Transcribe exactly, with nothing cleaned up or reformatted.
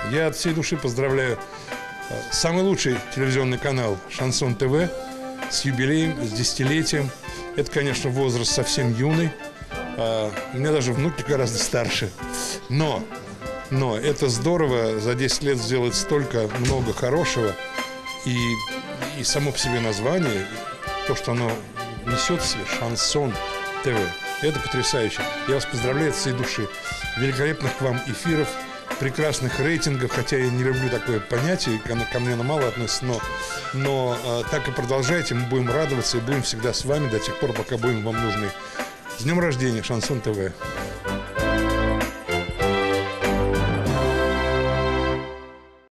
Я от всей души поздравляю самый лучший телевизионный канал «Шансон ТВ» с юбилеем, с десятилетием. Это, конечно, возраст совсем юный. У меня даже внуки гораздо старше. Но, но это здорово за десять лет сделать столько много хорошего. И, и само по себе название, то, что оно несет в себе, «Шансон ТВ», это потрясающе. Я вас поздравляю от всей души. Великолепных вам эфиров, прекрасных рейтингов, хотя я не люблю такое понятие, ко, ко мне оно мало относится, но, но э, так и продолжайте, мы будем радоваться и будем всегда с вами до тех пор, пока будем вам нужны. С днем рождения, Шансон ТВ!